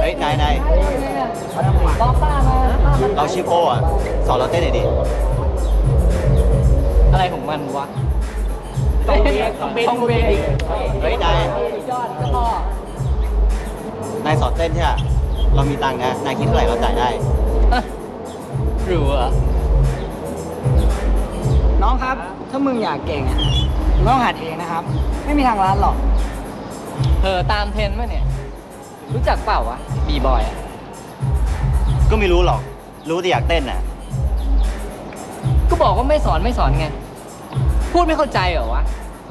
ฮ้ยนายบอกป้ามาเราชิโป้อะสอนเราเต้นหน่อยดิอะไรของมันวะต้องเบรกเฮ้ยนายยอดก็พ่นายสอนเต้นใช่ไหมเรามีตังค์นะนายคิดเท่าไหร่เราจ่ายได้รู้อ่ะน้องครับถ้ามึงอยากเก่งอ่ะมึงต้องหัดเองนะครับไม่มีทางร้านหรอกตามเทรนด์มั้ยเนี่ยรู้จักเปล่าวะบีบอยก็ไม่รู้หรอกรู้แต่อยากเต้นน่ะก็บอกว่าไม่สอนไงพูดไม่เข้าใจเหรอวะ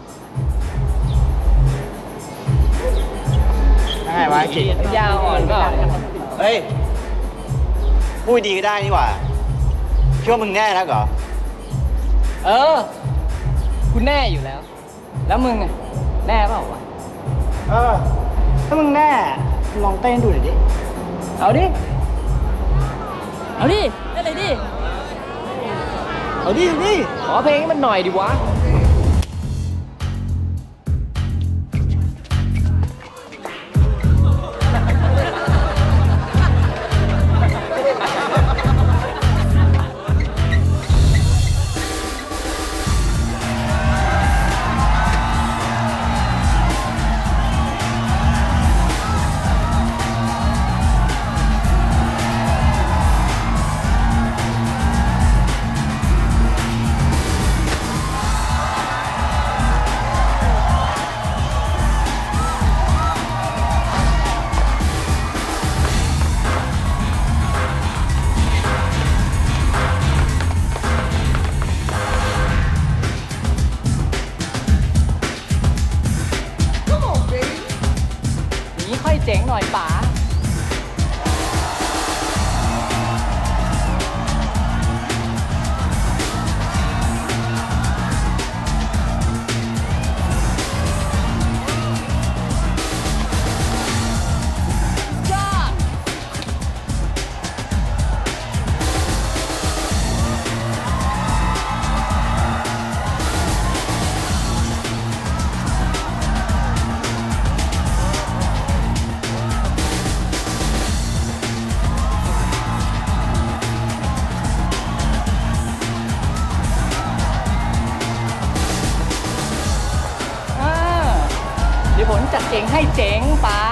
ได้วะจิยาวอ่อนก็เฮ้ยพูดดีก็ได้นี่หว่าคิดว่ามึงแน่นักเหรอกูแน่อยู่แล้วแล้วมึงแน่เปล่าวะถ้ามึงแน่ลองเต้นดูหน่อยดิเอาดิเต้นเลยดิเอาดิขอเพลงให้มันหน่อยดิวะเจ๋งหน่อยป๋าเดี๋ยวผมจัดเจ๋งให้เจ๋งป๋า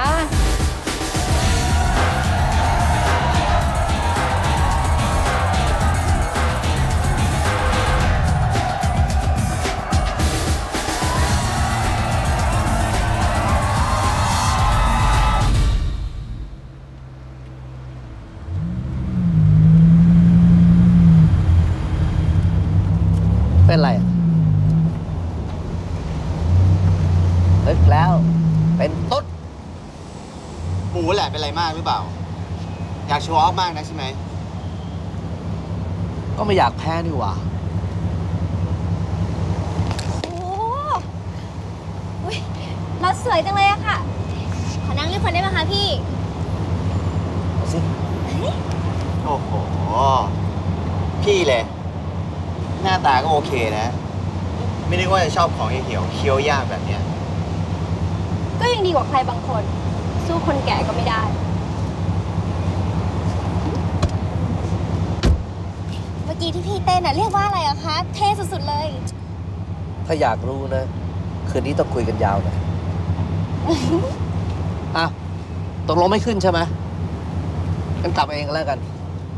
เป็นไรเลิกแล้วเป็นตุ๊ดหมูแหละเป็นไรมากหรือเปล่าอยากโชว์ออฟมากนะใช่ไหมก็ไม่อยากแพ้นี่หว่าโอ้ยรถสวยจังเลยอะค่ะขอนั่งด้วยคนได้ไหมคะพี่เอาสิโอ้โหพี่เลยหน้าตาก็โอเคนะไม่นึกว่าจะชอบของเหี่ยวเคี้ยวยากแบบเนี้ยก็ยังดีกว่าใครบางคนสู้คนแก่ก็ไม่ได้เมื่อกี้ที่พี่เต้นน่ะเรียกว่าอะไรอะคะเท่สุดๆเลยถ้าอยากรู้นะคืนนี้ต้องคุยกันยาวหน่อยอ่ะตกลงไม่ขึ้นใช่ไหมงั้นกลับเองแล้วกัน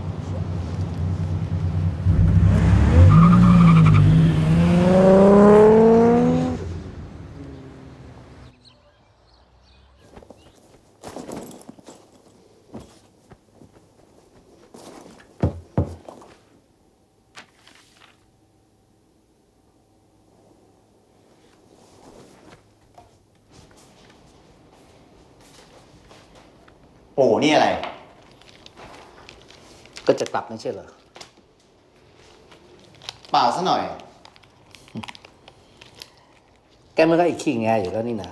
โอ้นี่อะไรก็จะกลับไม่ใช่เหรอเปล่าซะหน่อยแกมันก็อีกขี้แงอยู่แล้วนี่นะ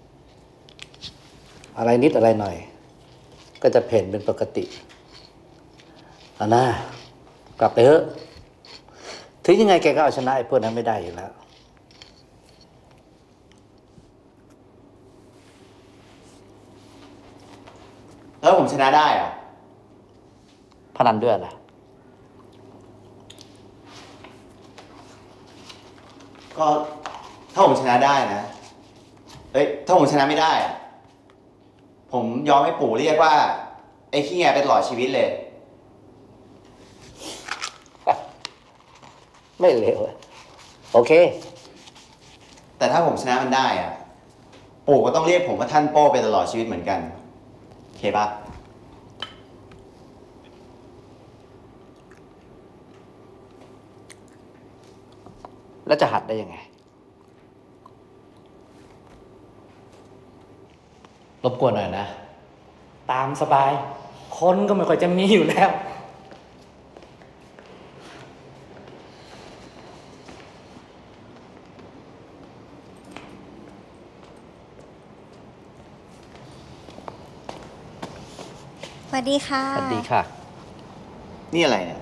อะไรนิดอะไรหน่อยก็จะเพ่นเป็นปกติเอานะกลับไปเถอะถึงยังไงแกก็เอาชนะไอ้พวกนั้นไม่ได้อยู่แล้วแล้วผมชนะได้อะพนันด้วยอะไรก็ถ้าผมชนะได้นะ ถ้าผมชนะไม่ได้อะผมยอมให้ปู่เรียกว่า ไอ้ขี้แงเป็นตลอดชีวิตเลยไม่เลวโอเคแต่ถ้าผมชนะมันได้อะปู่ก็ต้องเรียกผมว่าท่านโป้ไปตลอดชีวิตเหมือนกันโอเคปะแล้วจะหัดได้ยังไง รบกวนหน่อยนะ ตามสบาย คนก็ไม่ค่อยจะมีอยู่แล้วสวัสดีค่ะสวัสดีค่ะนี่อะไรเนี่ย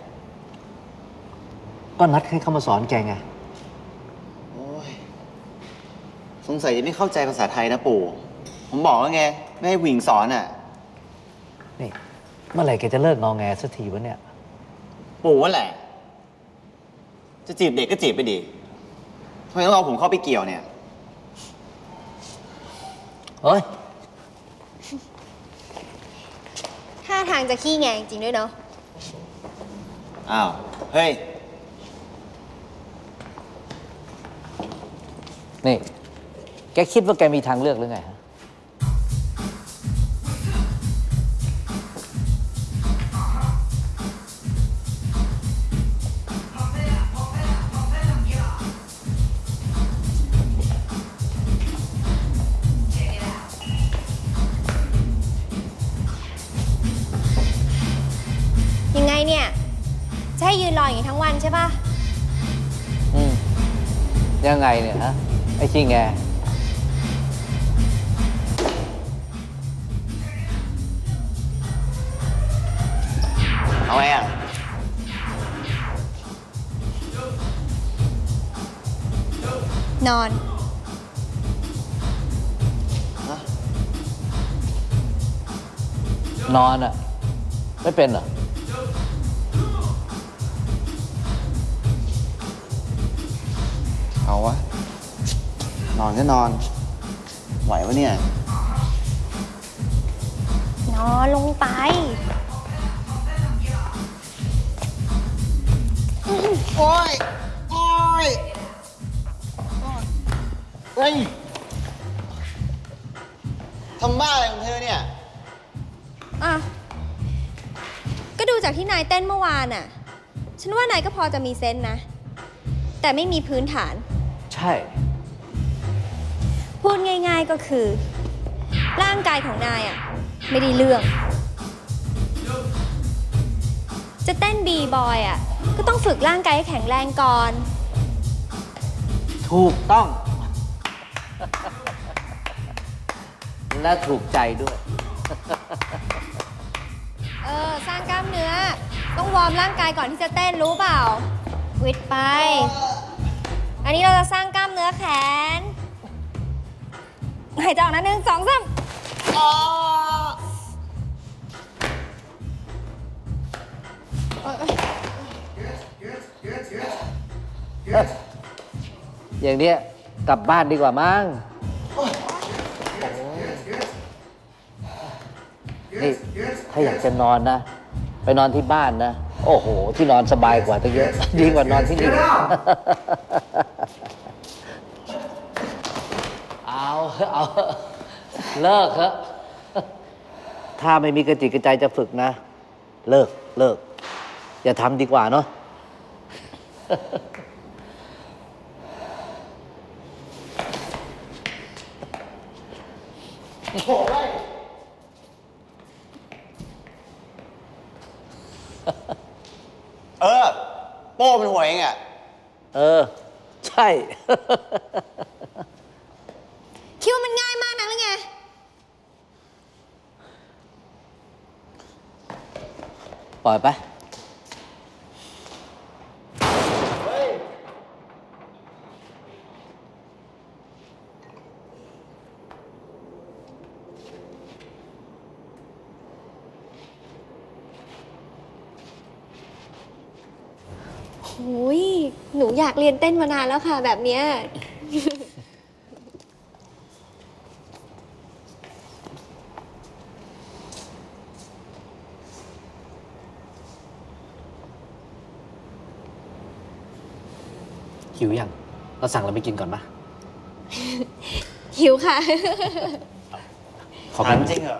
ก็นัดให้เข้ามาสอนแกไงโอ้ยสงสัยจะไม่เข้าใจภาษาไทยนะปู่ ผมบอกแล้วไง ไม่ให้วิ่งสอนอ่ะนี่ เมื่อไหร่แกจะเลิกงอแงสักทีวะเนี่ยปู่ว่าแหละ จะจีบเด็กก็จีบไปดิทำไมต้องเอาผมเข้าไปเกี่ยวเนี่ยเฮ้ยท่าทางจะขี้แงจริงๆด้วยเนาะอ้าว เฮ้ยนี่ แกคิดว่าแกมีทางเลือกหรือไงฮะยังไงเนี่ย จะให้ยืนรออย่างนี้ทั้งวันใช่ปะยังไงเนี่ยฮะ ไอ้ขี้แงเอาไงอ่ะนอนนอนอ่ะ ไม่เป็นเหรอเอาวะ นอนก็นอน ไหวปะเนี่ยนอนลงไปโอ้ย โอ้ย เฮ้ย ทำบ้าอะไรของเธอเนี่ยอ่ะ ก็ดูจากที่นายเต้นเมื่อวานน่ะ ฉันว่านายก็พอจะมีเซนส์นะ แต่ไม่มีพื้นฐานใช่พูดง่ายๆก็คือ ร่างกายของนายอ่ะ ไม่ได้เรื่อง จะเต้นบีบอยอ่ะ ก็ต้องฝึกร่างกายให้แข็งแรงก่อนถูกต้อง และถูกใจด้วยสร้างกล้ามเนื้อ ต้องวอร์มร่างกายก่อนที่จะเต้นรู้เปล่า วิดไป อันนี้เราจะสร้างกล้ามเนื้อแขน หายใจออกนะ1 2 3 อย่างเนี้ยกลับบ้านดีกว่ามั้งนี่ถ้าอยากจะนอนนะ ไปนอนที่บ้านนะ โอ้โห ที่นอนสบายกว่าตั้งเยอะ ดีกว่านอนที่นี่ เอาเลิกเถอะถ้าไม่มีกระจิตกระใจจะฝึกนะ เลิก อย่าทำดีกว่าเนาะโป้เป็นหัวเองอ่ะใช่คิดว่ามันง่ายมากนักหรือไงปล่อยไปหุยหนูอยากเรียนเต้นมานานแล้วค่ะแบบเนี้ยหิวยังเราสั่งอะไรไปกินก่อนปะหิวค่ะขอถามไปจริงเหรอ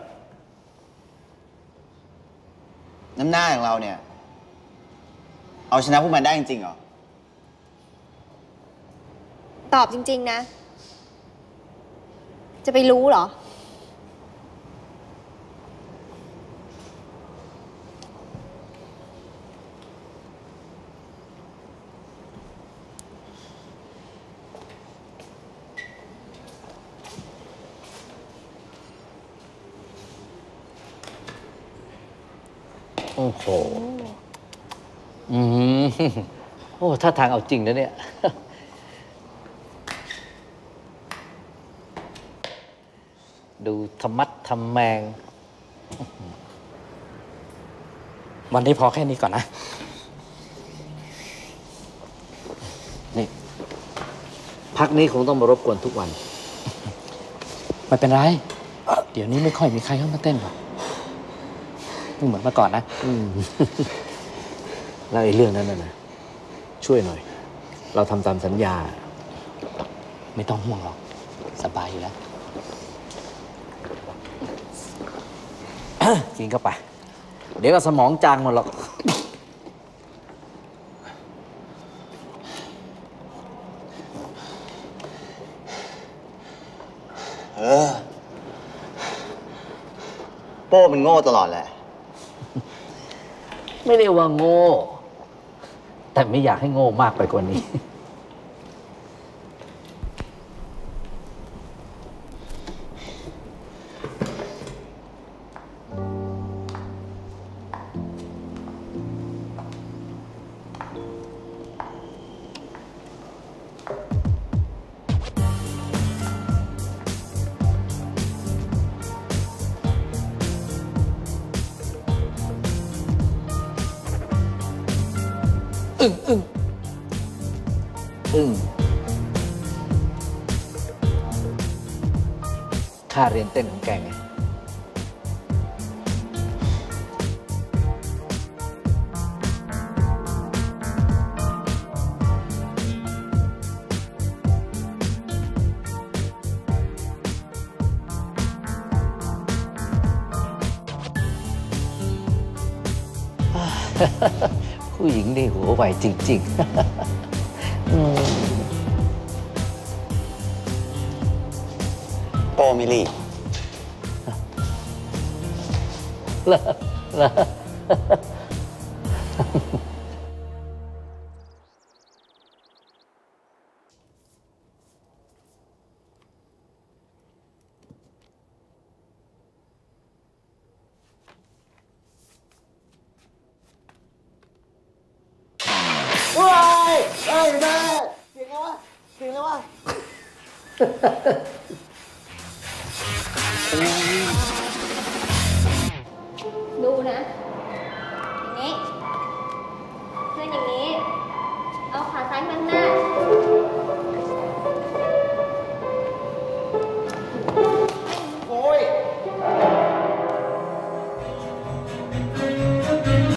น้ำหน้าของเราเนี่ย เอาชนะพวกมันได้จริงๆเหรอตอบจริงๆนะ จะไปรู้เหรอโอ้โหอืมโอ้ถ้าทางเอาจริงนะเนี่ย ดูธรรมัดทำแมง วันนี้พอแค่นี้ก่อนนะ นี่ พักนี้คงต้องมารบกวนทุกวัน ไม่เป็นไร เดี๋ยวนี้ไม่ค่อยมีใครเข้ามาเต้นหรอกไม่เหมือนเมื่อก่อนนะ แล้วไอ้เรื่องนั้นนะช่วยหน่อย เราทำตามสัญญา ไม่ต้องห่วงหรอก สบายอยู่แล้ว กินเข้าไป เดี๋ยวก็สมองจางหมดหรอกโป้มันโง่ตลอดแหละไม่ได้ว่าโง่ แต่ไม่อยากให้โง่มากไปกว่านี้ อึ้งค่าเรียนเต้นของแกไง ผู้หญิงนี่หัวไวจริง ๆโป้มิลลี่เหรอว้ายเอ้ยแม่เสียงอะไรวะเสียงอะไรวะดูนะ อย่างนี้เพื่อนอย่างนี้